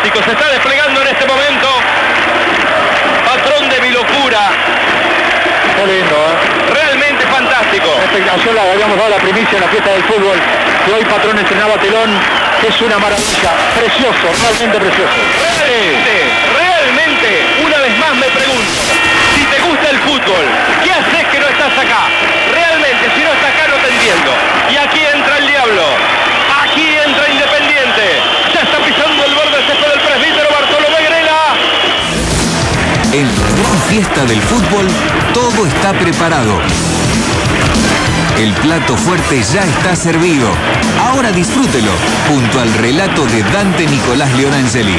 fantástico, se está desplegando en este momento. Patrón de mi locura. Qué lindo, Realmente fantástico. Ayer le habíamos dado la primicia en la fiesta del fútbol, que hoy Patrón entrenaba telón, que es una maravilla. Precioso, realmente precioso. Realmente, una vez más me pregunto, si te gusta el fútbol, ¿qué haces que no estás acá? Realmente, si no estás acá no te entiendo. Y aquí entra el diablo, aquí entra Independiente, ya está pisando el borde del césped del presbítero Bartolomé Grela. En la gran fiesta del fútbol, todo está preparado. El plato fuerte ya está servido. Ahora disfrútelo, junto al relato de Dante Nicolás Leonangeli.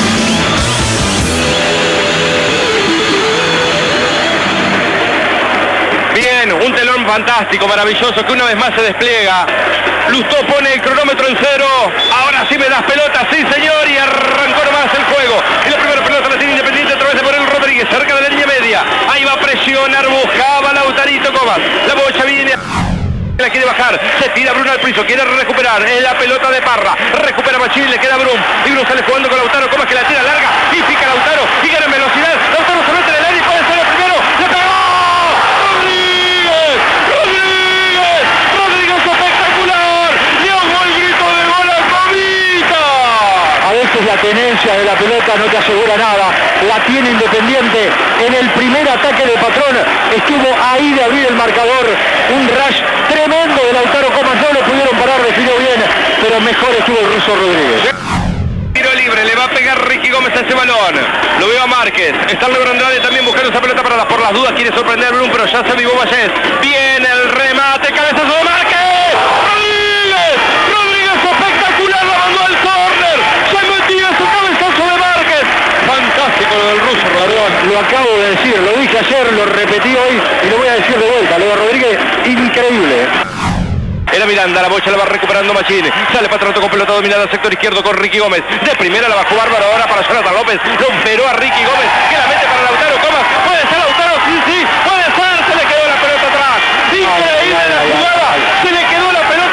Bien, un telón fantástico, maravilloso, que una vez más se despliega. Lustó pone el cronómetro en cero. Ahora sí me das pelota, sí señor, y arrancó nomás el juego. Y la primera pelota la tiene Independiente a través de Morel Rodríguez, cerca de la línea media. Ahí va a presionar, buscaba Lautarito Comas. La bocha viene. La quiere bajar, se tira Bruno al piso, quiere recuperar, es la pelota de Parra, recupera Machín, le queda Brum, y Brum sale jugando con Lautaro Comas, que la tira larga, y pica Lautaro, y gana en velocidad, Lautaro se mete en el aire y puede ser el primero, ¡le pegó! ¡Rodríguez! ¡Rodríguez! ¡Rodríguez espectacular! ¡Le hago el grito de gol a Comita! A veces la tenencia de la pelota no te asegura nada, la tiene Independiente. En el primer ataque de Patrón estuvo ahí de abrir el marcador, un rush tremendo de Lautaro Comas, no lo pudieron parar, definió bien, pero mejor estuvo el ruso Rodríguez. Tiro libre, le va a pegar Ricky Gómez a ese balón, lo veo a Márquez, está Leo Andrade también buscando esa pelota por las dudas, quiere sorprender a Blum, pero ya se avivó Vallés, viene el remate, cabezazo de Márquez, Rodríguez, Rodríguez espectacular, la mandó al córner, se metía su cabezazo de Márquez, fantástico lo del ruso, Perdón, lo acabo de decir, lo dije ayer, lo repetí hoy y lo voy a decir de vuelta, lo de Rodríguez, increíble. Era Miranda, la bocha la va recuperando Machín, sale Patronato con pelota dominada al sector izquierdo con Ricky Gómez, de primera la bajó Bárbaro ahora para Jonathan López, lo operó a Ricky Gómez, que la mete para Lautaro Comas, puede ser Lautaro, sí, puede ser, se le quedó la pelota atrás, increíble la jugada, se le quedó la pelota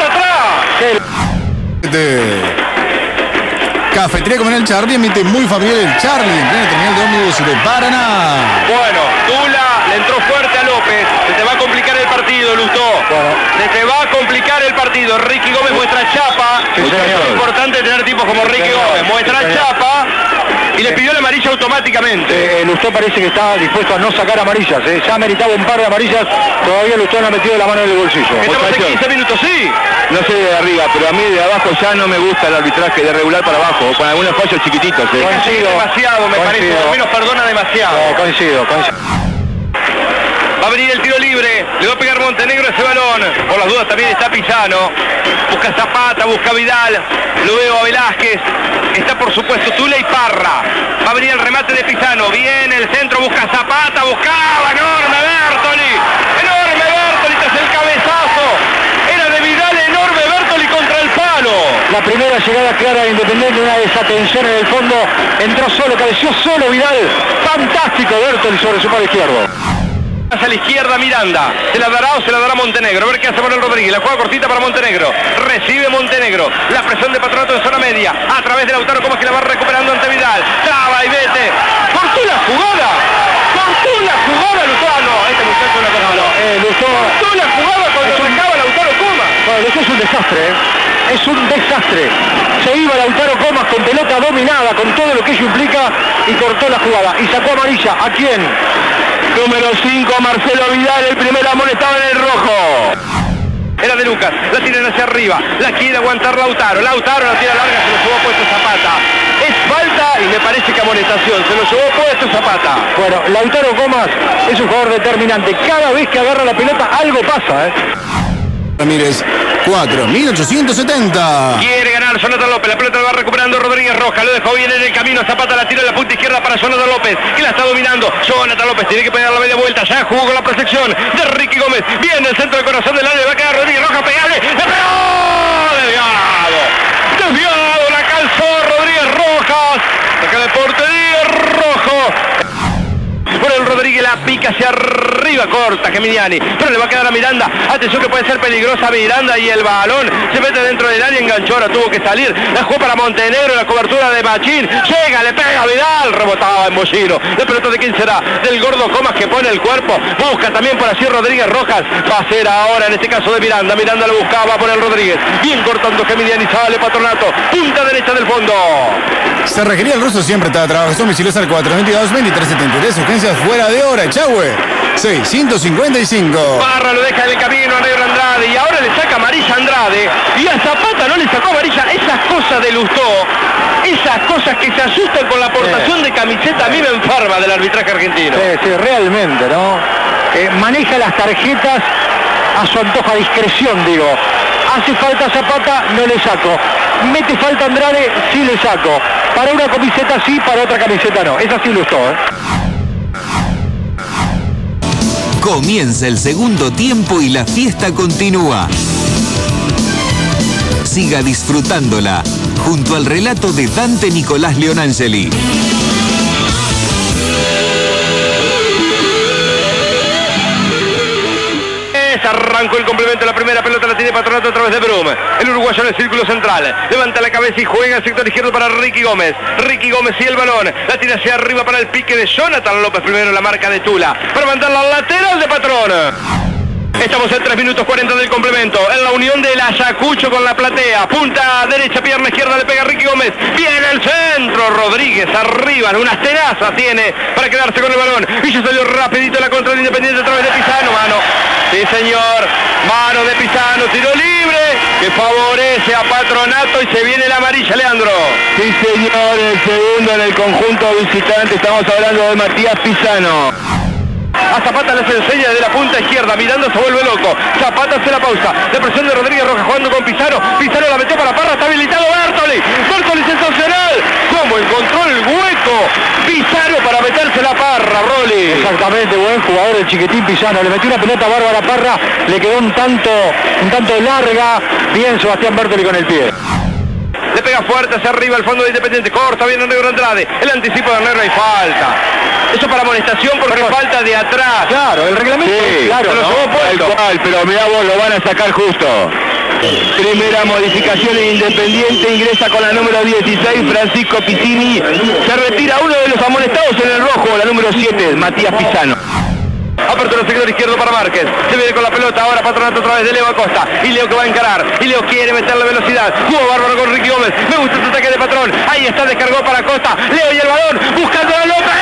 atrás. Cafetería Comunal Charlie emite muy familiar el Charlie, en plena terminal de ómnibus de Paraná. Bueno, Tula le entró fuerte a López, se te va a complicar el partido, Lustó. Se te va a complicar el partido. Ricky Gómez muestra chapa. Es importante tener tipos como Ricky Gómez. Muestra chapa y le pidió la amarilla automáticamente. Lustó parece que está dispuesto a no sacar amarillas. Ya ha meritado un par de amarillas, todavía Lustó no ha metido la mano en el bolsillo. Estamos en 15 minutos, sí. No sé de arriba, pero a mí de abajo ya no me gusta el arbitraje de regular para abajo, con algunos fallos chiquititos. Coincido. Demasiado, me parece. Por lo menos perdona demasiado. Coincido. Va a venir el tiro libre, le va a pegar Montenegro ese balón. Por las dudas también está Pizano. Busca Zapata, busca Vidal. Lo veo a Velázquez. Está por supuesto Tula y Parra. Va a venir el remate de Pizano. Viene el centro, busca Zapata, buscaba. Enorme Bertoli. Enorme Bertoli, tras el cabezazo. Era de Vidal, enorme Bertoli contra el palo. La primera llegada clara de Independiente, una desatención en el fondo. Entró solo, cabeció solo Vidal. Fantástico Bertoli sobre su palo izquierdo. Hacia la izquierda Miranda, se la dará o se la dará Montenegro, a ver qué hace Manuel Rodríguez, la juega cortita para Montenegro, recibe Montenegro, la presión de Patronato en zona media, a través de Lautaro Comas que la va recuperando ante Vidal, traba y vete, cortó la jugada, Lutano, este muchacho es una cosa mala, cortó la jugada cuando sacaba Lautaro Comas. Bueno, eso es un desastre, es un desastre. Se iba Lautaro Comas con pelota dominada, con todo lo que ello implica, y cortó la jugada, y sacó amarilla. ¿A quién? Número 5, Marcelo Vidal, el primer amonestado en el rojo. Era de Lucas, la tiran hacia arriba, la quiere aguantar Lautaro la tira larga, se lo llevó puesto Zapata. Es falta y me parece que amonestación, se lo llevó puesto Zapata. Bueno, Lautaro Comas es un jugador determinante, cada vez que agarra la pelota algo pasa, Ramírez, 4.870. Quiere ganar Jonathan López, la pelota la va recuperando Rodríguez Rojas, lo dejó bien en el camino, Zapata la tira en la punta izquierda para Jonathan López, que la está dominando. Jonathan López tiene que pegar la media vuelta, ya jugó con la protección de Ricky Gómez, viene el centro del corazón del área, va a quedar Rodríguez Rojas, pegale, ¡le pegó! Desviado, la calzó Rodríguez Rojas, saca de portería Rojo. Bueno, el Rodríguez la pica hacia arriba. arriba, corta Geminiani, pero le va a quedar a Miranda. Atención que puede ser peligrosa Miranda y el balón se mete dentro del área, enganchó, ahora tuvo que salir. La jugó para Montenegro, la cobertura de Machín. Llega, le pega a Vidal, rebotaba en Mollino. La pelota de quién será, del gordo Comas que pone el cuerpo. Busca también por así Rodríguez Rojas. Va a ser ahora en este caso de Miranda. Miranda lo buscaba, va a poner Rodríguez. Bien cortando Geminiani, sale Patronato. Punta derecha del fondo. Se requería el ruso siempre, estaba trabajando domicilios al 422-2373, urgencias fuera de hora, Echagüe, 655. Barra lo deja en el camino a Negro Andrade y ahora le saca amarilla a Andrade y a Zapata no le sacó amarilla. Esas cosas de Lustó, esas cosas que se asustan con la aportación de camiseta, a mí me enferma del arbitraje argentino. Sí, realmente, ¿no? Maneja las tarjetas a su antojo, a discreción, digo. Hace falta Zapata, no le saco. Mete falta Andrade, sí le saco. Para una camiseta sí, para otra camiseta no. Es así Lustó, ¿eh? Comienza el segundo tiempo y la fiesta continúa. Siga disfrutándola junto al relato de Dante Nicolás Leonangeli. Arrancó el complemento, la primera pelota la tiene Patronato a través de Brum. El uruguayo en el círculo central. Levanta la cabeza y juega el sector izquierdo para Ricky Gómez. Ricky Gómez y el balón. La tira hacia arriba para el pique de Jonathan López. Primero la marca de Tula. Para mandarla al lateral de Patrón. Estamos en 3 minutos 40 del complemento. En la unión del Ayacucho con la platea. Punta derecha, pierna izquierda, le pega Ricky Gómez. Viene el centro. Rodríguez arriba. Unas tenazas tiene para quedarse con el balón. Y ya salió rapidito la contra de Independiente a través de Pisano. Mano. Sí, señor. Mano de Pisano. Tiro libre que favorece a Patronato y se viene la amarilla, Leandro. Sí, señor. El segundo en el conjunto visitante. Estamos hablando de Matías Pisano. A Zapata les enseña de la punta izquierda. Miranda se vuelve loco. Zapata hace la pausa. La presión de Rodríguez Rojas jugando con Pisano. Pisano la metió para Parra. Está habilitado Bertoli. Bertoli sensacional. ¿Cómo encontró el hueco Pisano para meterse la Parra, Rolly? Exactamente, buen jugador el chiquitín Pisano. Le metió una pelota bárbara a Parra. Le quedó un tanto larga. Bien Sebastián Bertoli con el pie. Le pega fuerte hacia arriba el fondo de Independiente. Corta bien a Negro Andrade. El anticipo de Negro y falta. Eso para amonestación porque falta de atrás. Claro, el reglamento. Sí, claro, ¿no? Tal cual, pero mirá vos, lo van a sacar justo. Primera modificación en Independiente, ingresa con la número 16, Francisco Piscini. Se retira uno de los amonestados en el rojo, la número 7, Matías Pisano. Apertura sector izquierdo para Márquez. Se viene con la pelota ahora Patronato a través de Leo Acosta. Y Leo que va a encarar. Y Leo quiere meterle velocidad. Jugó bárbaro con Ricky Gómez. Me gusta este ataque de Patrón. Ahí está, descargó para Acosta. Leo y el balón. Buscando a López.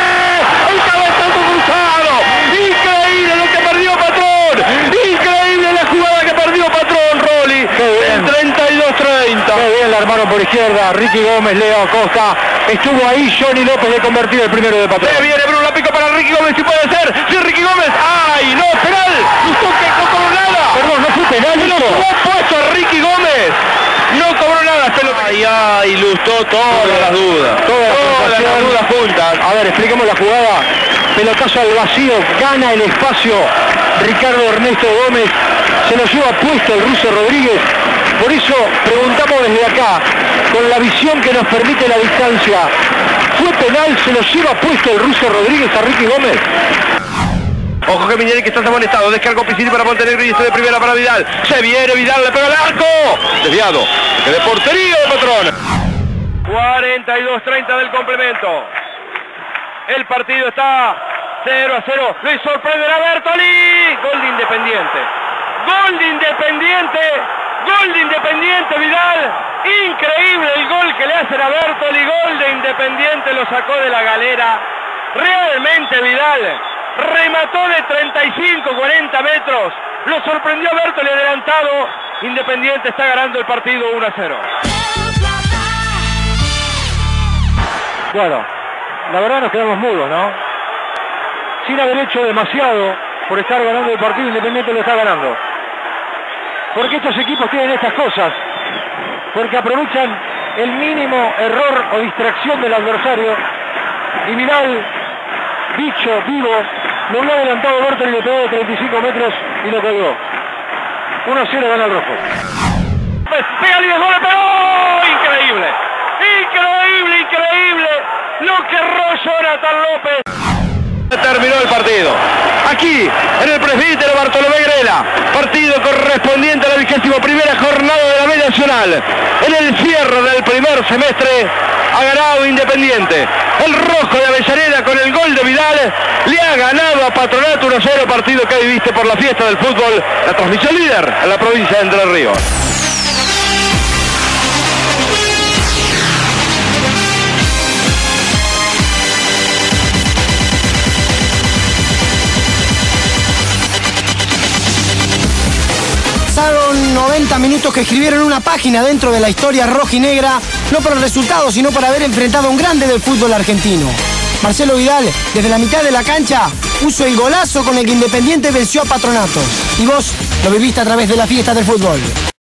¡El cabezazo cruzado! Increíble lo que perdió Patrón. Increíble la jugada que perdió Patrón, Rolly. El 32-30. Qué bien la armaron por izquierda. Ricky Gómez, Leo Acosta. Estuvo ahí Johnny López de convertir el primero de Patrón. Se viene Bruno, la pico para Ricky Gómez. Si puede ser. Sí, Ricky Gómez. ¡Ay, no! ¡Penal! ¡Justo que no cobró nada! Perdón, no fue penal. ¡Se lo jugó puesto a Ricky Gómez! No cobró nada. Ay, Lustó todas las dudas. Todas las dudas juntas. A ver, expliquemos la jugada. Pelotazo al vacío. Gana el espacio Ricardo Ernesto Gómez. Se lo lleva puesto el ruso Rodríguez. Por eso preguntamos desde acá, con la visión que nos permite la distancia, ¿fue penal? ¿Se lo lleva puesto el ruso Rodríguez a Ricky Gómez? Ojo que Miñeri que está amonestado. Descargó Piscini para Montenegro y este de primera para Vidal. Se viene Vidal, le pega el arco. Desviado. Que de portería de Patrón. 42-30 del complemento. El partido está 0-0. Lo sorprenderá Bertoli. Gol de Independiente. Gol de Independiente. Gol de Independiente, Vidal. Increíble el gol que le hacen a Bertoli. Gol de Independiente, lo sacó de la galera. Realmente Vidal remató de 35-40 metros. Lo sorprendió a Bertoli adelantado. Independiente está ganando el partido 1-0. Bueno, la verdad nos quedamos mudos, ¿no? Sin haber hecho demasiado por estar ganando el partido, Independiente lo está ganando. Porque estos equipos tienen estas cosas, porque aprovechan el mínimo error o distracción del adversario. Y Vidal, bicho, vivo, lo había adelantado Bertoli y le pegó de 35 metros y lo colgó. 1-0 gana el rojo. Pega Líder, gol, pero increíble. Increíble, increíble lo que erró Jonathan López. Terminó el partido. Aquí, en el presbítero Bartolomé Grela, partido correspondiente a la 21ª jornada de la B Nacional. En el cierre del primer semestre ha ganado Independiente. El rojo de Avellaneda con el gol de Vidal le ha ganado a Patronato 1-0, partido que viviste por la fiesta del fútbol, la transmisión líder en la provincia de Entre Ríos. Pasaron 90 minutos que escribieron una página dentro de la historia rojinegra, no por el resultado, sino por haber enfrentado a un grande del fútbol argentino. Marcelo Vidal, desde la mitad de la cancha, puso el golazo con el que Independiente venció a Patronato. Y vos lo viviste a través de la fiesta del fútbol.